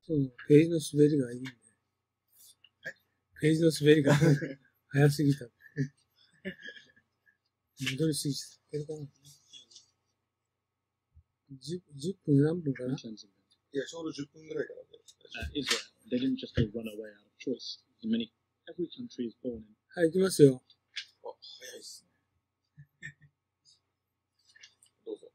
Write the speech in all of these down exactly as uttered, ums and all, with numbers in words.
そう、ページの滑りがいいんで。ページの滑りが早すぎた。戻りすぎちゃった。いけるかな 10, 10分何分かな。いや、ちょうどじゅっぷんぐらいからで。 Israel, they didn't just run away out of choice. In many, every country is born in. はい、行きますよ。 あ、早いっすね。どうぞ。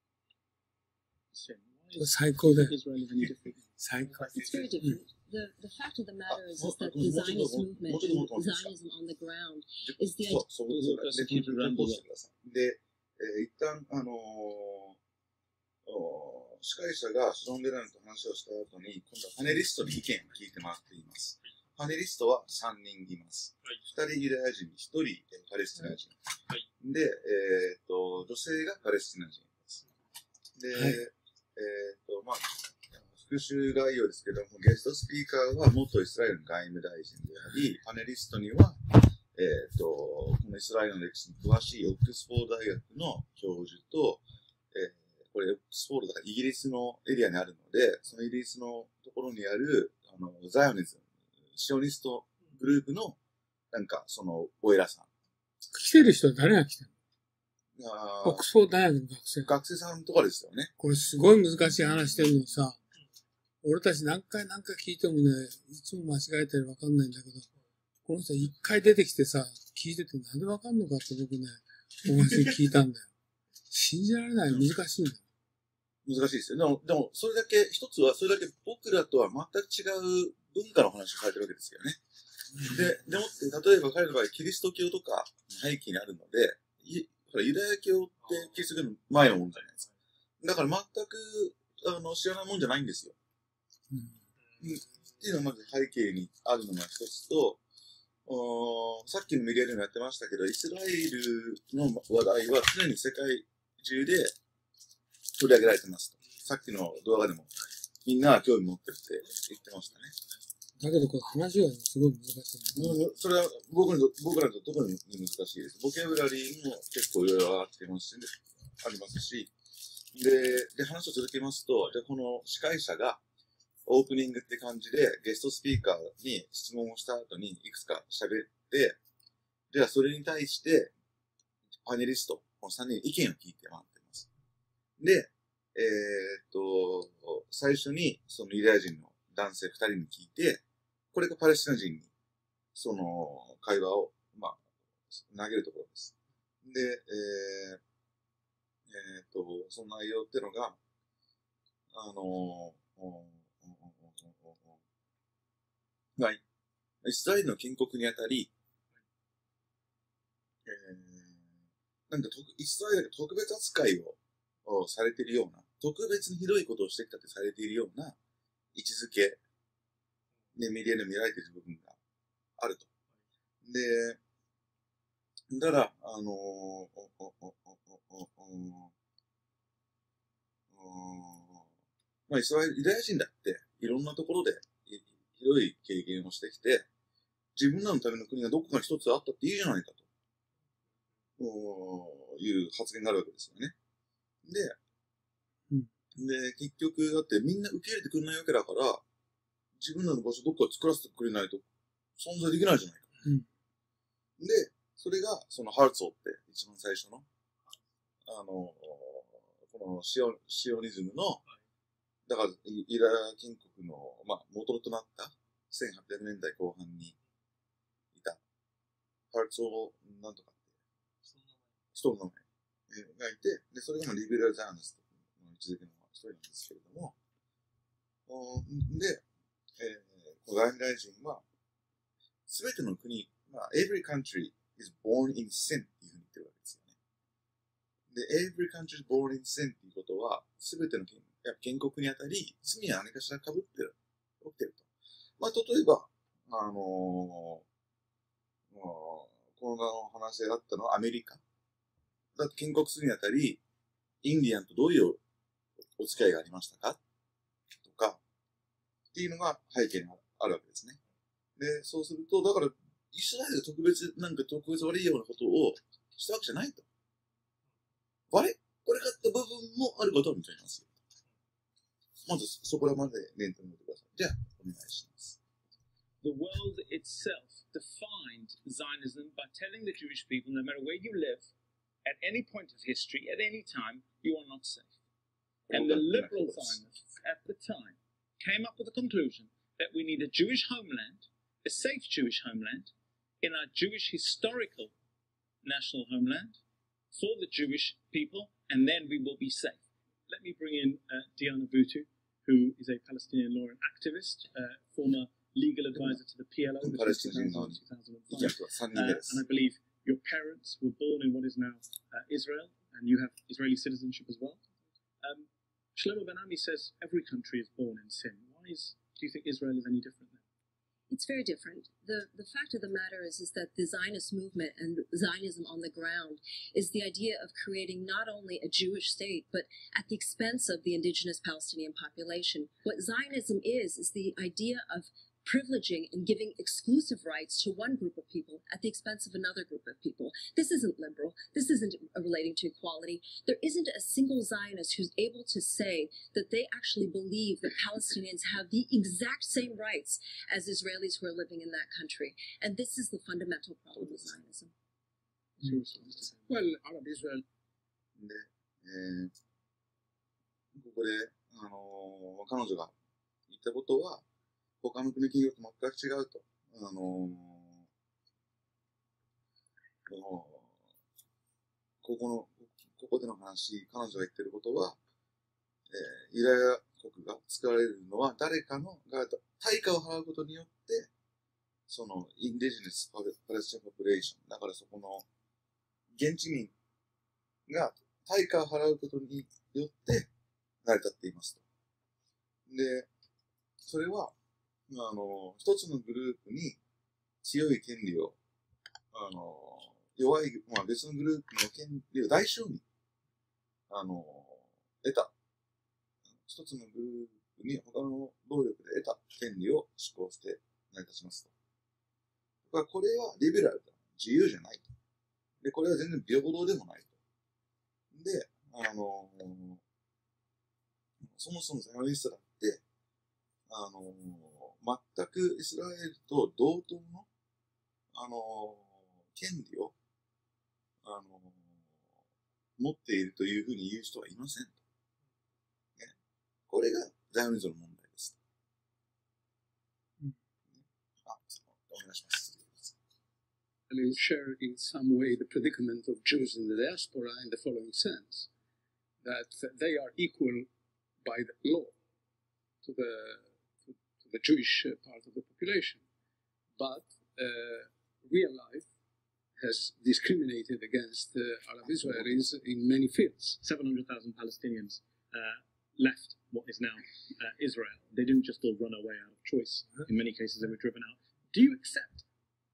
最高だよ。 最高。 It's very different. The, the fact of the matter is, is that the Zionist movement and Zionism on the ground is the idea. そう、そうですね。で、えー、一旦、あのー、司会者がショーン・レナンと話をした後に、今度はパネリストに意見を聞いてもらっています。パネリストはさんにんいます。ふたりユダヤ人、ひとりパレスチナ人。で、えっと、女性がパレスチナ人です。で、えっと、まあ、復習概要ですけども、ゲストスピーカーは元イスラエルの外務大臣であり、パネリストには、えっと、このイスラエルの歴史に詳しいオックスフォード大学の教授と、えー、これオックスフォードだからイギリスのエリアにあるので、そのイギリスのところにある、あの、ザイオニズム、シオニストグループの、なんか、その、お偉さん。 来てる人は誰が来てるの？オックスフォード大学の学生。 学生さんとかですよね。 これすごい難しい話してるのにさ、俺たち何回何回聞いてもね、いつも間違えたりわかんないんだけど、この人一回出てきてさ、聞いててなんでわかんのかって僕ね、お話聞いたんだよ。信じられない、難しいんだよ。 難しいですよ。でも、でも、それだけ、一つは、それだけ僕らとは全く違う文化の話を書いてるわけですよね。で、でもって、例えば彼の場合、キリスト教とか背景にあるので、ユダヤ教ってキリスト教の前のもんじゃないですか。だから全く、あの、知らないもんじゃないんですよ。うん、っていうのがまず背景にあるのが一つと、さっきのメディアでもやってましたけど、イスラエルの話題は常に世界中で取り上げられてますと。さっきの動画でもみんなが興味持ってるって言ってましたね。 だけどこれ話がすごい難しい、 ね。うん、それは僕らと僕らと特に難しいです。ボキャブラリーも結構いろいろ上がってますし、ね、ありますし。で、で話を続けますと、でこの司会者がオープニングって感じでゲストスピーカーに質問をした後にいくつか喋って、ではそれに対してパネリスト、このさんにん意見を聞いてもらっています。で、えー、っと、最初にそのユダヤ人の男性ふたりに聞いて、これがパレスチナ人にその会話を、まあ、投げるところです。で、えー、えー、っと、その内容っていうのが、あの、はい。イスラエルの建国にあたり、えー、なんかイスラエルが特別扱いをされているような、特別にひどいことをしてきたってされているような位置づけでメディアで見られている部分があると。で、だから、あのー、まあ、イスラエル、ユダヤ人だっていろんなところでひどい経験をしてきて、自分らのための国がどこか一つあったっていいじゃないかという発言になるわけですよね。で、うん、で結局だってみんな受け入れてくれないわけだから、自分らの場所どこか作らせてくれないと存在できないじゃないか。うん、で、それがそのハルツォって一番最初の、あの、このシオ、シオニズムの、だから、ユダヤ建国の、まあ、元となったせんはっぴゃくねんだいこう半にいた、ハルツォなんとかって、人の名前がいて、で、それがリベラル・ザーナストの位置づけの一人なんですけれども、で、えー、この外務大臣は、すべての国、まあ、every country is born in sin っていうふうに言ってるわけですよね。で、every country is born in sin っていうことは、すべての国、建国にあたり、罪は何かしら被ってる、起きてると。まあ、例えば、あのー、この話があったのはアメリカ。だって建国するにあたり、インディアンとどういうお付き合いがありましたかとか、っていうのが背景にあるわけですね。で、そうすると、だから、イスラエルが特別、なんか特別悪いようなことをしたわけじゃないと。あれこれかった部分もあることを認めますよ。まず、そこらまで念頭に置いてください。 じゃあ、お願いします。 The world itself defined Zionism by telling the Jewish people, no matter where you live, at any point of history, at any time, you are not safe. And the liberal Zionists at the time came up with the conclusion that we need a Jewish homeland, a safe Jewish homeland, in our Jewish historical national homeland for the Jewish people, and then we will be safe. Let me bring in uh, Diana Boutou, who is a Palestinian law and activist, uh, former legal advisor to the P L O between two thousand and two thousand five. Uh, and I believe your parents were born in what is now uh, Israel, and you have Israeli citizenship as well. Um, Shlomo Ben-Ami says every country is born in sin. Why is, do you think Israel is any different then? It's very different. The the fact of the matter is, is that the Zionist movement and Zionism on the ground is the idea of creating not only a Jewish state, but at the expense of the indigenous Palestinian population. What Zionism is, is the idea of privileging and giving exclusive rights to one group of people at the expense of another group of people. This isn't liberal. This isn't relating to equality. There isn't a single Zionist who's able to say that they actually believe that Palestinians have the exact same rights as Israelis who are living in that country. And this is the fundamental problem with Zionism. Well, Arab Israel. で、えー、ここで、あのー、彼女が言ったことは、他の国企業と全く違うと。あのー、ここの、ここでの話、彼女が言ってることは、えー、ユダヤ国が作られるのは誰かのが対価を払うことによって、そのインディジネスパレスチナポピュレーション、だからそこの現地民が対価を払うことによって成り立っていますと。で、それは、あの、一つのグループに強い権利を、あの、弱い、まあ別のグループの権利を代償に、あの、得た。一つのグループに他の暴力で得た権利を施行して成り立ちますと。だからこれはリベラルだ。自由じゃないと。で、これは全然平等でもないと。で、あの、そもそもザイオニストだって、あの、全くイスラエルと同等の、あの、権利を、あの、持っているというふうに言う人はいませんと。ね、これがザイオニズムの問題です。うん、あ、お願いします。 And you share in some way the predicament of Jews in the diaspora in the following sense, that they are equal by the law to the to, to the Jewish part of the population, but uh, real life has discriminated against uh, Arab Israelis in many fields. seven hundred thousand Palestinians uh, left what is now uh, Israel. They didn't just all run away out of choice. In many cases, they were driven out. Do you accept?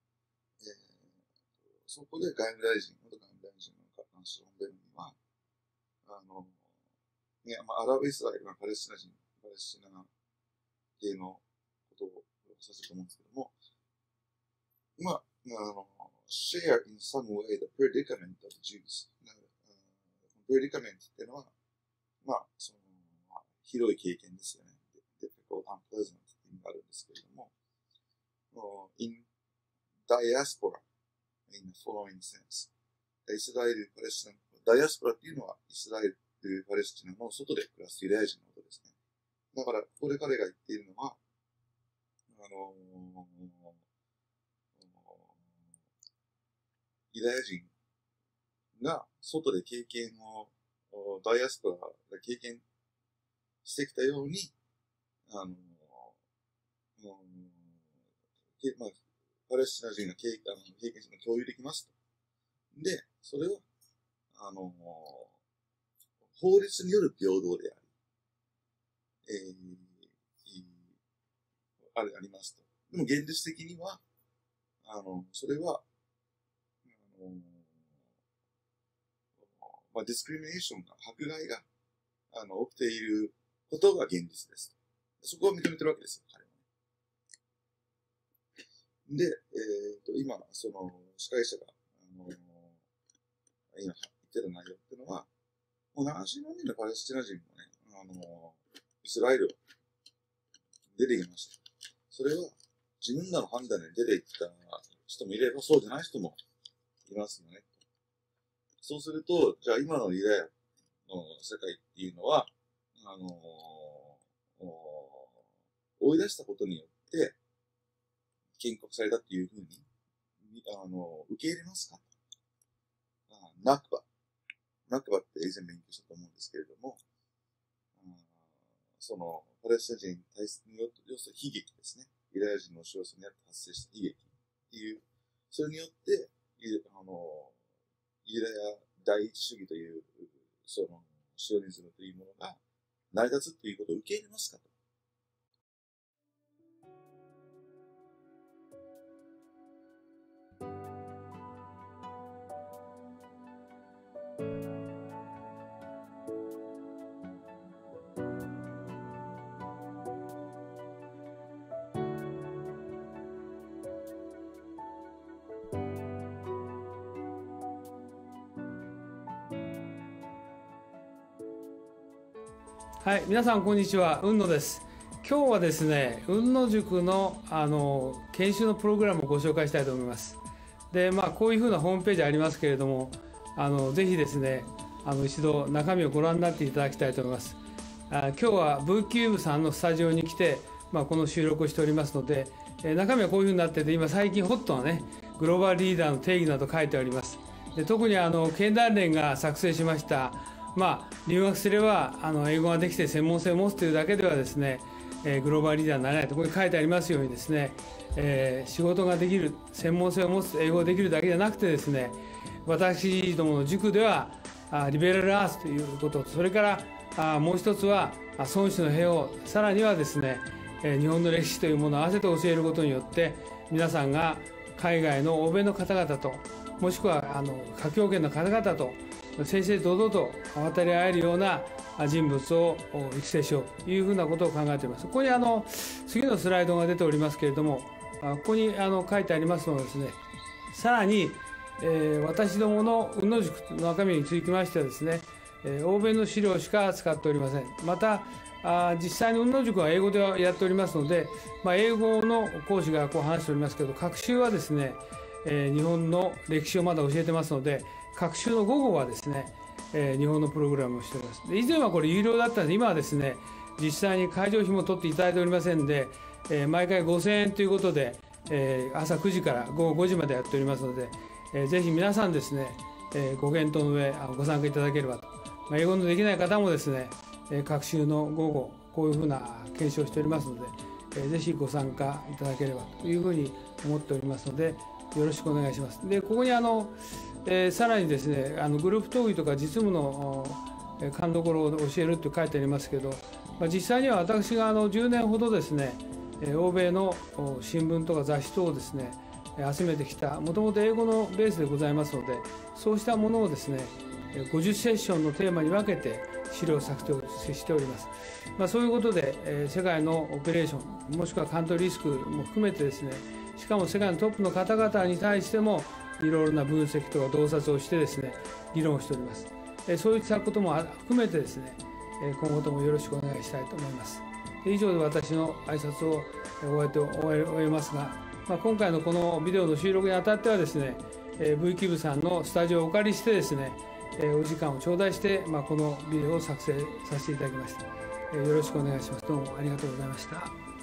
そこで外務大臣、元外務大臣のカンシロンベルには、あの、ね、まあ、アラブイスラエルがパレスチナ人、パレスチナ系のことをさせると思うんですけども、まあ、あの、share in some way the predicament of Jews。predicament っていうのは、まあ、その、まあ、広い経験ですよね。difficult, unpleasant っていうのがあるんですけれども、in diaspora in the following sense. イスラエル、パレスチナ、ダイアスポラっていうのはイスラエル、パレスチナの外で暮らすユダヤ人のことですね。だから、ここで彼が言っているのは、あのー、ユダヤ人が外で経験を、ダイアスポラが経験してきたように、あのー、まあ、パレスチナ人が経験するのを共有できますと。で、それは、あのー、法律による平等であり、えー、ある、ありますと。でも現実的には、あの、それは、あのー、まあ、ディスクリミネーションが、迫害が、あの、起きていることが現実です。そこを認めてるわけですよ、彼は。で、えっ、ー、と、今、その、司会者が、あのー、今言ってた内容っていうのは、もうななじゅうまんにんのパレスチナ人もね、あのー、イスラエル出てきました。それは自分らの判断で出ていった人もいれば、そうじゃない人もいますよね。そうすると、じゃあ今のユダヤの世界っていうのは、あのー、追い出したことによって建国されたっていうふうに、あのー、受け入れますか？あナクバ。ナクバって以前勉強したと思うんですけれども、そのパレスチナ人に対する要するに悲劇ですね。ユダヤ人の少数にあって発生した悲劇っていう、それによって、あの、ユダヤ第一主義という、その、シオニズムというものが成り立つということを受け入れますかと。 はい、皆さんこんにちは、雲野です。今日はですね、雲野塾のあの研修のプログラムをご紹介したいと思います。で、まあこういうふうなホームページありますけれども、あのぜひですね、あの一度中身をご覧になっていただきたいと思います。あ今日はブーキューブさんのスタジオに来て、まあこの収録をしておりますので、え中身はこういうふうになってて、今最近ホットなね、グローバルリーダーの定義など書いてあります。で特にあの経団連が作成しました。まあ、留学すればあの英語ができて専門性を持つというだけではですね、えー、グローバルリーダーになれないとここに書いてありますようにですね、えー、仕事ができる専門性を持つ英語ができるだけじゃなくてですね、私どもの塾ではあリベラルアースということと、それからあもう一つは孫子の兵を、さらにはですね、えー、日本の歴史というものを合わせて教えることによって皆さんが海外の欧米の方々と、もしくはあの華僑圏の方々と正々堂々と渡り合えるような人物を育成しようというふうなことを考えています。ここにあの次のスライドが出ておりますけれども、ここにあの書いてありますのはですね、さらに、えー、私どもの雲野塾の中身につきましてはですね、えー、欧米の資料しか使っておりません。またあ実際に雲野塾は英語でやっておりますので、まあ、英語の講師がこう話しておりますけど、学習はですね、えー、日本の歴史をまだ教えてますので、学習の午後はですね、えー、日本のプログラムをしております。で以前はこれ有料だったので、今はですね、実際に会場費も取っていただいておりませんで、えー、毎回ごせんえんということで、えー、朝くじから午後ごじまでやっておりますので、えー、ぜひ皆さんですね、えー、ご検討の上ご参加いただければと。まあ、英語のできない方もですね、えー、学習の午後こういうふうな検証をしておりますので、えー、ぜひご参加いただければというふうに思っておりますので、よろしくお願いします。でここにあの、えー、さらにですね、あのグループ討議とか実務の勘どころを教えると書いてありますけど、まあ、実際には私があのじゅうねんほどですね、欧米の新聞とか雑誌等をですね集めてきた、もともと英語のベースでございますので、そうしたものをですねごじゅうセッションのテーマに分けて資料作成をしております。まあ、そういうことで、えー、世界のオペレーションもしくはカントリーリスクも含めてですね、しかも世界のトップの方々に対してもいろいろな分析とか洞察をしてですね議論しております。えー、そういったことも含めてですね、今後ともよろしくお願いしたいと思います。以上で私の挨拶を終えて終え終えますが、まあ、今回のこのビデオの収録にあたってはですね、えー、ブイキューブさんのスタジオをお借りしてですね、えー、お時間を頂戴して、まあ、このビデオを作成させていただきました。えー、よろしくお願いします。どうもありがとうございました。